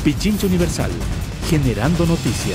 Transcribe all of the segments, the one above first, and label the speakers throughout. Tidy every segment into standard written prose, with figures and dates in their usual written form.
Speaker 1: Pichincha Universal, generando noticias.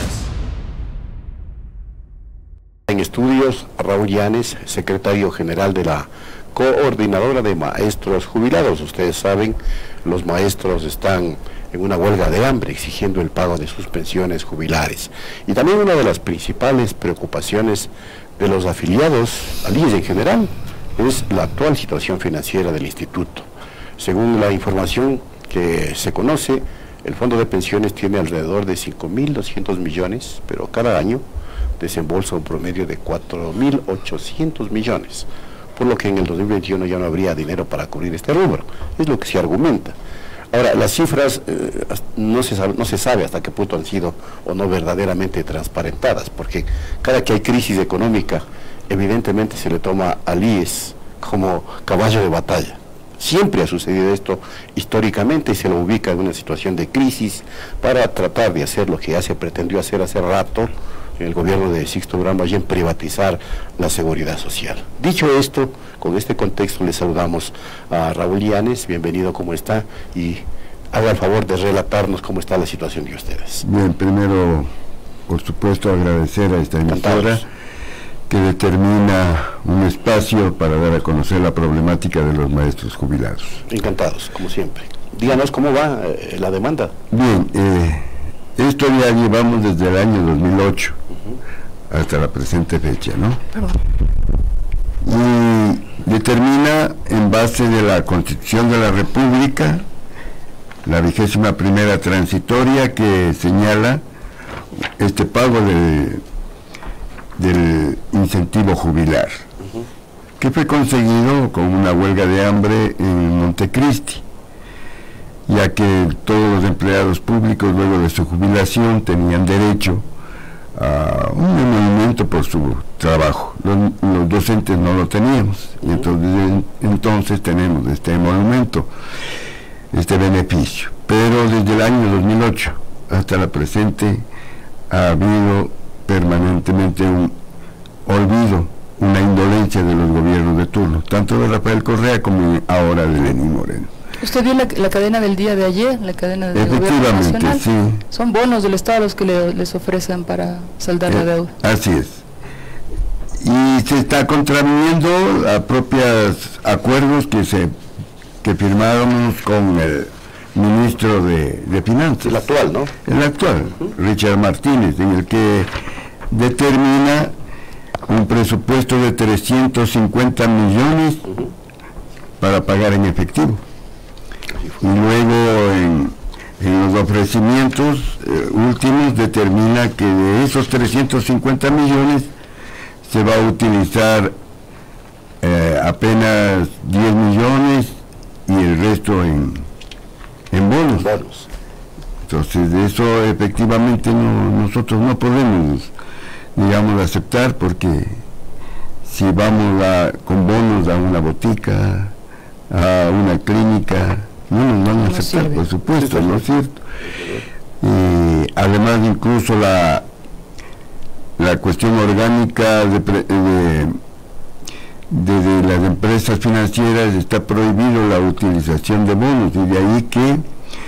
Speaker 2: En estudios, Raúl Llanes, secretario general de la Coordinadora de Maestros Jubilados. Ustedes saben, los maestros están en una huelga de hambre exigiendo el pago de sus pensiones jubilares. Y también una de las principales preocupaciones de los afiliados al IES en general es la actual situación financiera del instituto. Según la información que se conoce, el fondo de pensiones tiene alrededor de 5.200 millones, pero cada año desembolsa un promedio de 4.800 millones, por lo que en el 2021 ya no habría dinero para cubrir este rubro, es lo que se argumenta. Ahora, las cifras no se sabe hasta qué punto han sido o no verdaderamente transparentadas, porque cada que hay crisis económica, evidentemente se le toma al IES como caballo de batalla. Siempre ha sucedido esto históricamente y se lo ubica en una situación de crisis para tratar de hacer lo que ya se pretendió hacer hace rato en el gobierno de Sixto Durán Ballén, privatizar la seguridad social. Dicho esto, con este contexto les saludamos a Raúl Llanes, bienvenido, ¿cómo está? Y haga el favor de relatarnos cómo está la situación de ustedes.
Speaker 3: Bien, primero, por supuesto, agradecer a esta emisora que determina un espacio para dar a conocer la problemática de los maestros jubilados.
Speaker 2: Encantados, como siempre. Díganos cómo va la demanda.
Speaker 3: Bien, esto ya llevamos desde el año 2008 hasta la presente fecha, ¿no? Y determina, en base de la Constitución de la República, la 21ª transitoria, que señala este pago del incentivo jubilar, que fue conseguido con una huelga de hambre en Montecristi, ya que todos los empleados públicos luego de su jubilación tenían derecho a un emolumento por su trabajo. Los docentes no lo teníamos, y entonces tenemos este emolumento, este beneficio. Pero desde el año 2008 hasta la presente ha habido permanentemente un olvido, una indolencia de los gobiernos de turno, tanto de Rafael Correa como ahora de Lenín Moreno.
Speaker 4: ¿Usted vio la cadena del día de ayer, la cadena del gobierno nacional?
Speaker 3: Sí.
Speaker 4: Son bonos del Estado los que les ofrecen para saldar la deuda.
Speaker 3: Así es. Y se está contraviniendo a propios acuerdos que firmamos con el ministro de Finanzas.
Speaker 2: El actual, ¿no?
Speaker 3: El actual, Richard Martínez, en el que determina un presupuesto de 350 millones para pagar en efectivo. Y luego en los ofrecimientos últimos determina que de esos 350 millones se va a utilizar apenas 10 millones y el resto en bonos. Entonces de eso efectivamente nosotros no podemos, digamos, aceptar, porque si vamos con bonos a una botica, a una clínica, no nos van a aceptar, por supuesto, ¿no es cierto? Y además incluso la cuestión orgánica de las empresas financieras está prohibido la utilización de bonos, y de ahí que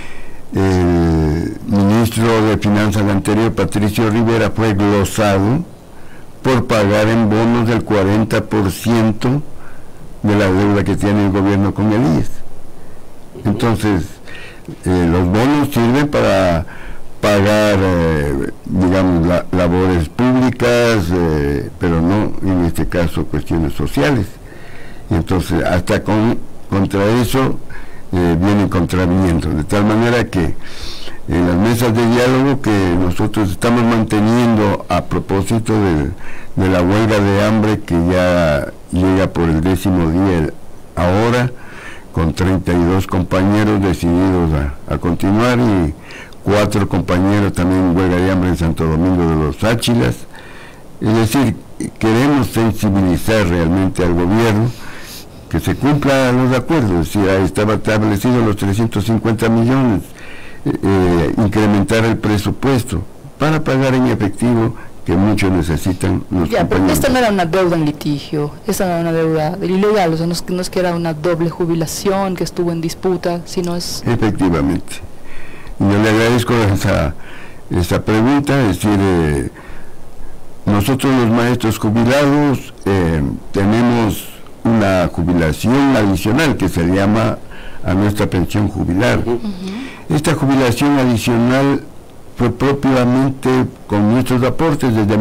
Speaker 3: el ministro de Finanzas anterior, Patricio Rivera, fue glosado por pagar en bonos del 40% de la deuda que tiene el gobierno con el IES. Entonces, los bonos sirven para pagar, digamos, labores públicas, pero no, en este caso, cuestiones sociales. Y entonces, hasta contra eso vienen contraviniendo, de tal manera que en las mesas de diálogo que nosotros estamos manteniendo a propósito de la huelga de hambre, que ya llega por el 10º día ahora, con 32 compañeros decididos a continuar, y 4 compañeros también en huelga de hambre en Santo Domingo de los Áchilas. Es decir, queremos sensibilizar realmente al gobierno que se cumplan los acuerdos. Es decir, estaba establecido los 350 millones, incrementar el presupuesto para pagar en efectivo, que muchos necesitan los
Speaker 4: ya,
Speaker 3: compañeros.
Speaker 4: pero esta no era una deuda en litigio, esta no era una deuda ilegal, o sea, no es que era una doble jubilación que estuvo en disputa, sino es...
Speaker 3: Efectivamente. Yo le agradezco esa pregunta. Es decir, nosotros los maestros jubilados tenemos una jubilación adicional que se llama a nuestra pensión jubilar. Esta jubilación adicional fue propiamente con nuestros aportes desde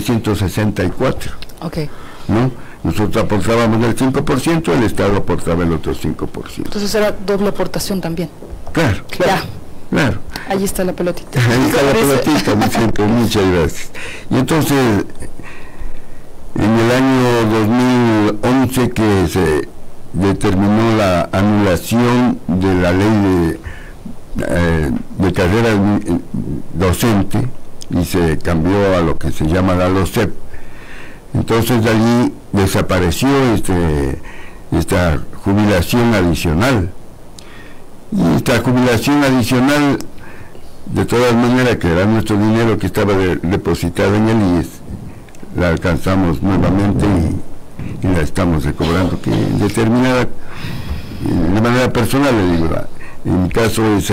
Speaker 3: 1964. ¿No? Nosotros aportábamos el 5%, el Estado aportaba el otro 5%.
Speaker 4: Entonces era doble aportación también.
Speaker 3: Claro.
Speaker 4: Ahí está la pelotita.
Speaker 3: Ahí está la pelotita, Vicente, muchas gracias. Y entonces, en el año 2011 que se determinó la anulación de la ley de carrera docente y se cambió a lo que se llama la LOCEP. Entonces de allí desapareció esta jubilación adicional. Y esta jubilación adicional, de todas maneras, que era nuestro dinero que estaba depositado en el IES, la alcanzamos nuevamente y la estamos recobrando, que determinada, de manera personal le digo, en mi caso es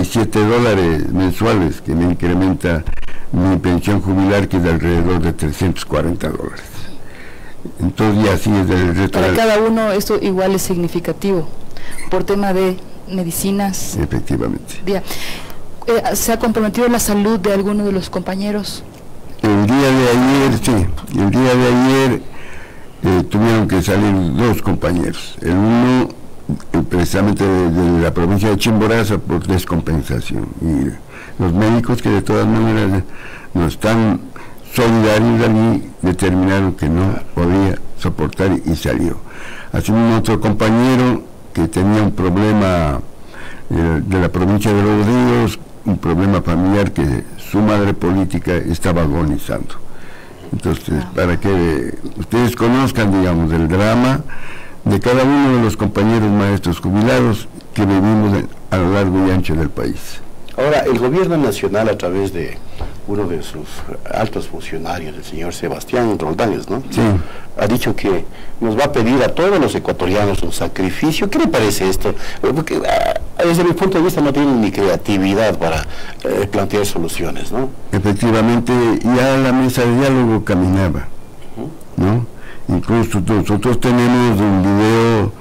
Speaker 3: $77 mensuales que me incrementa mi pensión jubilar, que es de alrededor de $340. Entonces, y así es el resto.
Speaker 4: Para cada uno esto igual es significativo, por tema de medicinas.
Speaker 3: Efectivamente.
Speaker 4: ¿Se ha comprometido la salud de alguno de los compañeros?
Speaker 3: El día de ayer, sí, el día de ayer tuvieron que salir 2 compañeros. El uno precisamente de la provincia de Chimborazo por descompensación, y los médicos que de todas maneras no están solidarios allí determinaron que no podía soportar y salió. Así mismo otro compañero que tenía un problema de la provincia de Los Ríos, un problema familiar, que su madre política estaba agonizando. Entonces, para que ustedes conozcan, digamos, el drama de cada uno de los compañeros maestros jubilados que vivimos a lo largo y ancho del país.
Speaker 2: Ahora, el gobierno nacional, a través de uno de sus altos funcionarios, el señor Sebastián Roldán, ¿no?
Speaker 3: Sí.
Speaker 2: Ha dicho que nos va a pedir a todos los ecuatorianos un sacrificio. ¿Qué le parece esto? Porque desde mi punto de vista no tienen ni creatividad para plantear soluciones, ¿no?
Speaker 3: Efectivamente, ya la mesa de diálogo caminaba, ¿no? Incluso nosotros tenemos un video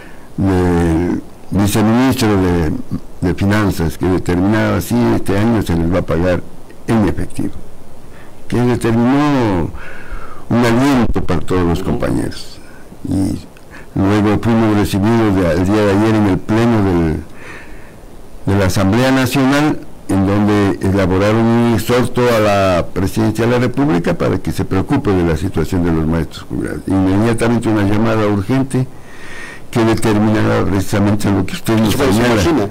Speaker 3: del viceministro de Finanzas que determinaba así: este año se les va a pagar en efectivo, que determinó un aliento para todos los compañeros. Y luego fuimos recibidos el día de ayer en el pleno de la Asamblea Nacional, en donde elaboraron un exhorto a la Presidencia de la República para que se preocupe de la situación de los maestros jubilados. Inmediatamente una llamada urgente que determinará precisamente lo que usted nos señala.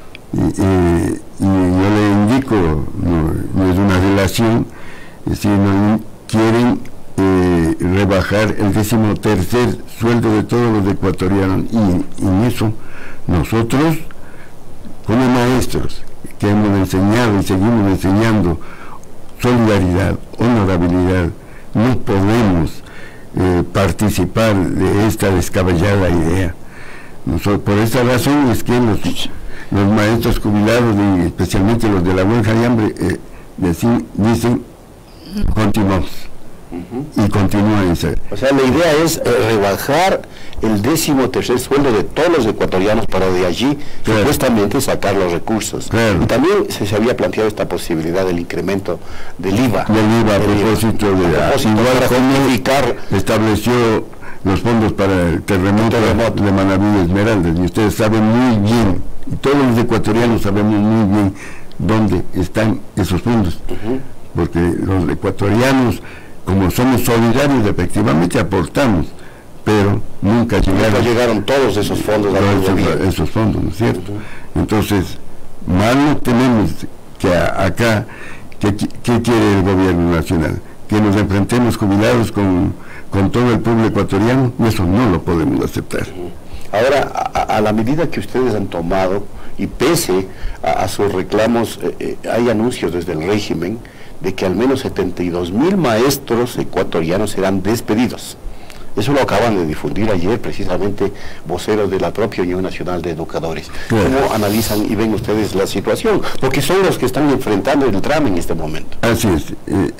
Speaker 3: Y yo le indico, no es una relación, es decir, no quieren rebajar el 13º sueldo de todos los ecuatorianos, y en eso nosotros, como maestros que hemos enseñado y seguimos enseñando solidaridad, honorabilidad, no podemos participar de esta descabellada idea. Por esa razón es que los maestros jubilados, y especialmente los de la huelga de hambre, dicen continuamos. Y continúan.
Speaker 2: O sea, la idea es rebajar el 13º sueldo de todos los ecuatorianos para de allí, claro, supuestamente sacar los recursos.
Speaker 3: Claro.
Speaker 2: Y también se había planteado esta posibilidad del incremento del IVA.
Speaker 3: Del IVA, a propósito igual como estableció los fondos para el terremoto de Manabí y Esmeraldas, y ustedes saben muy bien, y todos los ecuatorianos sabemos muy bien dónde están esos fondos, porque los ecuatorianos, como somos solidarios, efectivamente aportamos, pero nunca llegaron
Speaker 2: todos esos fondos
Speaker 3: esos fondos, ¿no es cierto? Entonces, mal tenemos que acá, ¿qué quiere el gobierno nacional? Que nos enfrentemos jubilados con todo el pueblo ecuatoriano. Eso no lo podemos aceptar.
Speaker 2: Ahora, a la medida que ustedes han tomado, y pese a sus reclamos, hay anuncios desde el régimen de que al menos 72.000 maestros ecuatorianos serán despedidos. Eso lo acaban de difundir ayer precisamente voceros de la propia Unión Nacional de Educadores.
Speaker 3: Claro.
Speaker 2: ¿Cómo analizan y ven ustedes la situación? Porque son los que están enfrentando el drama en este momento.
Speaker 3: Así es.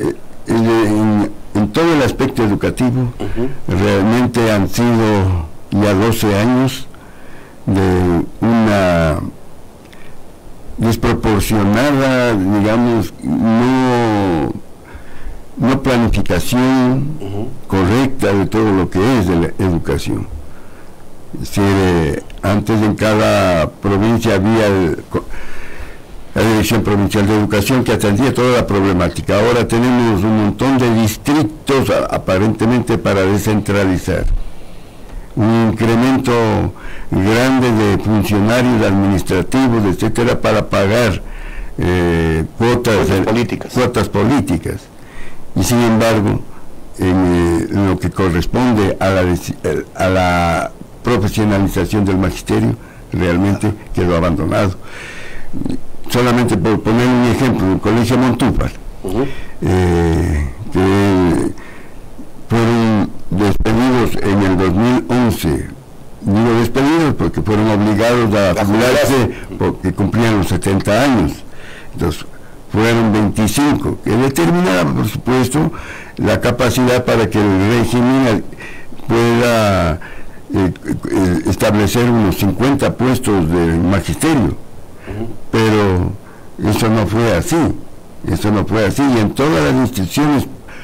Speaker 3: En todo el aspecto educativo, realmente han sido ya 12 años de una desproporcionada, digamos, no planificación correcta de todo lo que es de la educación. Es decir, antes en cada provincia había la Dirección Provincial de Educación que atendía toda la problemática. Ahora tenemos un montón de distritos aparentemente para descentralizar. Un incremento grande de funcionarios administrativos, etcétera, para pagar cuotas políticas. Y sin embargo, en lo que corresponde a la profesionalización del magisterio, realmente quedó abandonado. Solamente por poner un ejemplo, el Colegio Montúfar, que fueron despedidos en el 2011, digo despedidos porque fueron obligados a jubilarse porque cumplían los 70 años, entonces fueron 25, que determinaba por supuesto la capacidad para que el régimen pueda establecer unos 50 puestos de magisterio, pero eso no fue así, y en todas las instituciones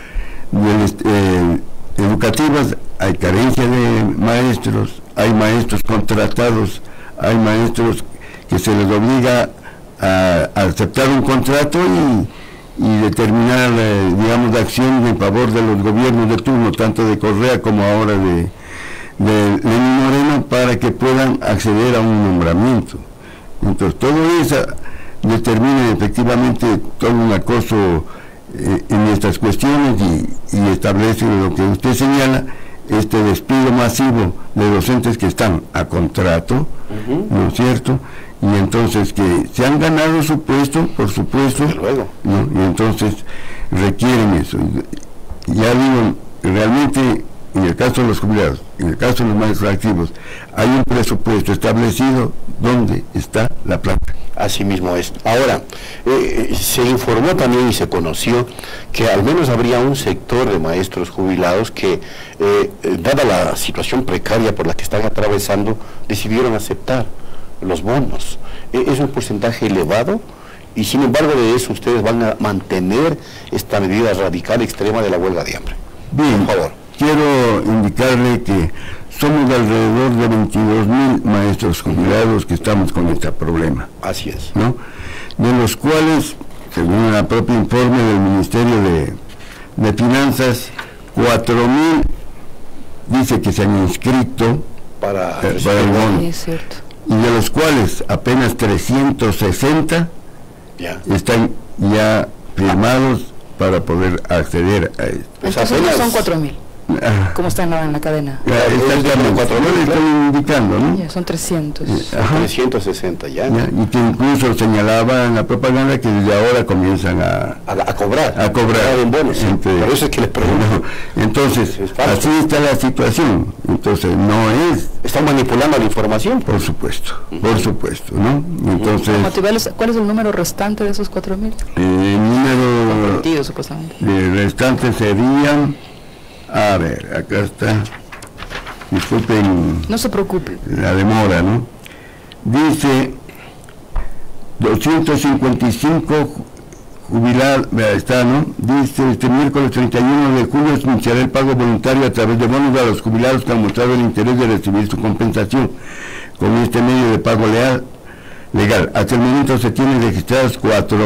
Speaker 3: educativas hay carencia de maestros, hay maestros contratados, hay maestros que se les obliga a aceptar un contrato y determinar, digamos, la acción en favor de los gobiernos de turno, tanto de Correa como ahora de Lenín Moreno, para que puedan acceder a un nombramiento. Entonces todo eso determina efectivamente todo un acoso en estas cuestiones y establece lo que usted señala, este despido masivo de docentes que están a contrato, ¿no es cierto? Y entonces que se han ganado su puesto, por supuesto, ¿no? Y entonces requieren eso. Ya digo, realmente en el caso de los jubilados, en el caso de los maestros activos, hay un presupuesto establecido donde está la plata.
Speaker 2: Así mismo es. Ahora, se informó también y se conoció que al menos habría un sector de maestros jubilados que, dada la situación precaria por la que están atravesando, decidieron aceptar los bonos. Es un porcentaje elevado y sin embargo de eso ustedes van a mantener esta medida radical extrema de la huelga de hambre.
Speaker 3: Bien,
Speaker 2: por favor.
Speaker 3: Quiero indicarle que somos alrededor de 22.000 maestros jubilados que estamos con este problema.
Speaker 2: Así es.
Speaker 3: ¿No? De los cuales, según el propio informe del Ministerio de Finanzas, 4.000 dice que se han inscrito para el bono.
Speaker 4: Sí, es cierto.
Speaker 3: Y de los cuales apenas 360 están ya firmados para poder acceder a esto.
Speaker 4: Entonces no son 4.000. ¿Cómo está en la cadena?
Speaker 3: Exactamente, 4.000 están indicando, ¿no?
Speaker 4: Ya, son 300.
Speaker 2: 360 ya.
Speaker 3: Y que incluso señalaba en la propaganda que desde ahora comienzan a cobrar. A cobrar
Speaker 2: en bonos. Por eso es que les pregunto.
Speaker 3: Entonces, así está la situación. Entonces, no es...
Speaker 2: ¿Están manipulando la información?
Speaker 3: Por supuesto, ¿no? Entonces...
Speaker 4: ¿Cuál es el número restante de esos 4.000?
Speaker 3: El número...
Speaker 4: comprometido, supuestamente.
Speaker 3: Restante serían... A ver, acá está. Disculpen.
Speaker 4: No se preocupe.
Speaker 3: La demora, ¿no? Dice 255 jubilados, está, ¿no? Dice, este miércoles 31 de julio se iniciará el pago voluntario a través de bonos a los jubilados que han mostrado el interés de recibir su compensación con este medio de pago legal. Hasta el momento se tienen registradas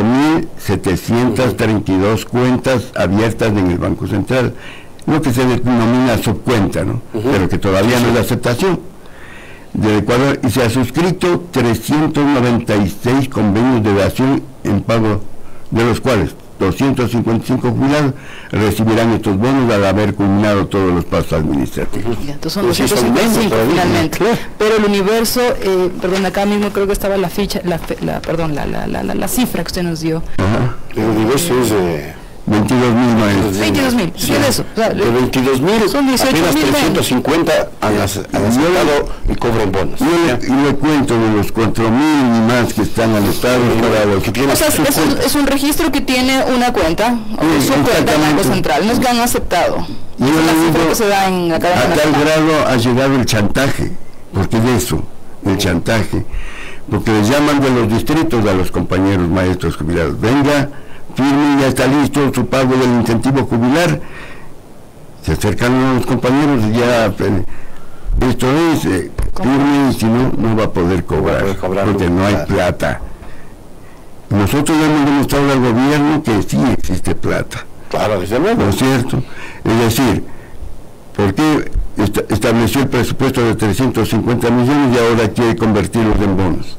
Speaker 3: 4.732 cuentas abiertas en el Banco Central, lo que se denomina subcuenta, ¿no? Pero que todavía no es la aceptación del Ecuador, y se ha suscrito 396 convenios de dación en pago, de los cuales 255 jubilados recibirán estos bonos al haber culminado todos los pasos administrativos.
Speaker 4: Ya, entonces son 255 finalmente. Pero el universo, perdón, acá mismo creo que estaba la ficha, la cifra que usted nos dio.
Speaker 2: El universo es...
Speaker 3: 22.000 maestros.
Speaker 4: 22.000, sí, eso. O sea,
Speaker 2: de 22.000,
Speaker 4: son 18.000
Speaker 2: apenas 350 han aceptado y cobran bonos.
Speaker 3: Y le cuento de los 4.000 y más que están anotados para los que tienen.
Speaker 4: O sea, es un registro que tiene una cuenta, su cuenta en el Banco Central, no es que han aceptado.
Speaker 3: Y yo le digo,
Speaker 4: que se da en
Speaker 3: a tal grado ha llegado el chantaje, porque es eso, el chantaje, porque les llaman de los distritos a los compañeros maestros jubilados, venga, firme, ya está listo su pago del incentivo jubilar, se acercan a los compañeros y ya, esto es, firme, y si no, no va a poder cobrar, porque no hay plata. Nosotros hemos demostrado al gobierno que sí existe plata.
Speaker 2: Claro, desde luego.
Speaker 3: ¿No es cierto? Es decir, ¿por qué estableció el presupuesto de 350 millones y ahora quiere convertirlos en bonos?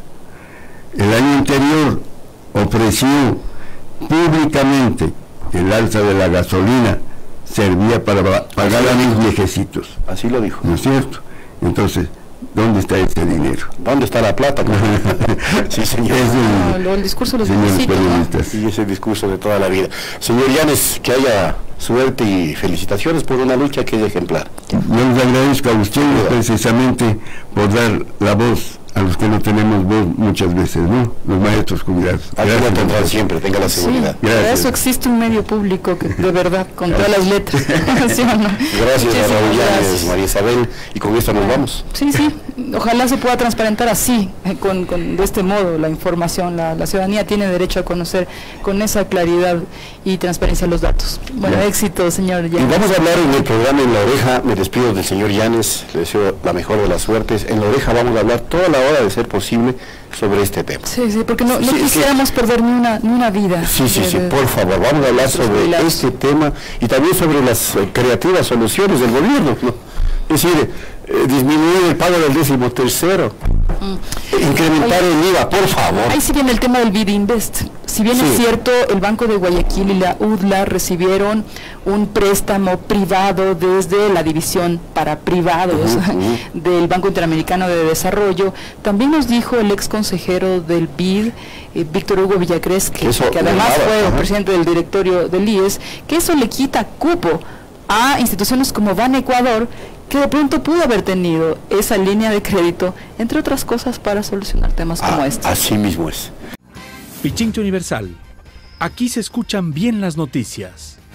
Speaker 3: El año anterior ofreció públicamente que el alza de la gasolina servía para pagar a mis viejecitos.
Speaker 2: Así lo dijo.
Speaker 3: ¿No es cierto? Entonces, ¿dónde está ese dinero?
Speaker 2: ¿Dónde está la plata? Sí, señor.
Speaker 4: El discurso de los periodistas.
Speaker 2: Y ese discurso de toda la vida. Señor Llanes, que haya suerte y felicitaciones por una lucha que es ejemplar.
Speaker 3: Yo les agradezco a ustedes precisamente por dar la voz a los que no tenemos voz muchas veces, ¿no? Los maestros jubilados.
Speaker 2: Aquí lo tendrán siempre, tenga la seguridad.
Speaker 4: Sí, para eso existe un medio público que de verdad, con todas las letras. ¿Sí o no?
Speaker 2: Gracias a Raúl Llanes, María Isabel, y con esto nos vamos.
Speaker 4: Sí, ojalá se pueda transparentar así, de este modo, la información. La ciudadanía tiene derecho a conocer con esa claridad y transparencia los datos. Bueno, éxito, señor Llanes.
Speaker 2: Y vamos a hablar en el programa En la Oreja. Me despido del señor Llanes, le deseo la mejor de las suertes. En la Oreja vamos a hablar toda la hora de ser posible sobre este tema.
Speaker 4: Sí, porque no quisiéramos perder ni una vida.
Speaker 2: Sí, por favor, vamos a hablar sobre este tema y también sobre las creativas soluciones del gobierno, ¿no? Es decir, disminuir el pago del 13º, incrementar el IVA, por favor.
Speaker 4: Ahí sí viene el tema del BidInvest. Si bien es cierto, el Banco de Guayaquil y la UDLA recibieron un préstamo privado desde la división para privados del Banco Interamericano de Desarrollo, también nos dijo el ex consejero del BID, Víctor Hugo Villacrés, que además fue presidente del directorio del IES, que eso le quita cupo a instituciones como Ban Ecuador, que de pronto pudo haber tenido esa línea de crédito, entre otras cosas, para solucionar temas como este.
Speaker 2: Así mismo es.
Speaker 1: Pichincha Universal. Aquí se escuchan bien las noticias.